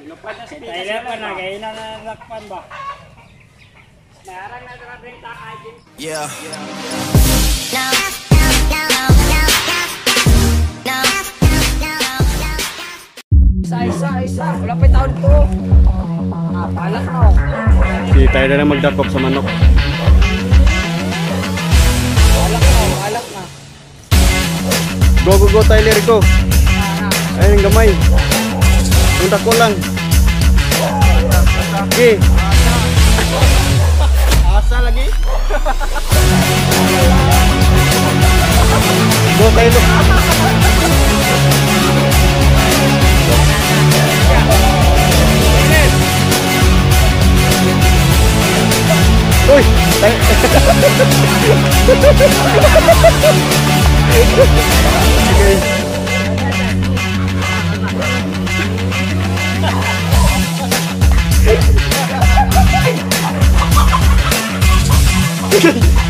Lupan na si Tyler pa na, kaya nanakpan ba? Narang na drabing takay din. Yeah. Isa. Wala pa taon ko. Palat mo. Si Tyler na magdakop sa manok. Alak na. Go Tyler, go. Ayun ang gamay. Punta ko lang. Okay. Asa lagi? Go Tyler. Uy, okay.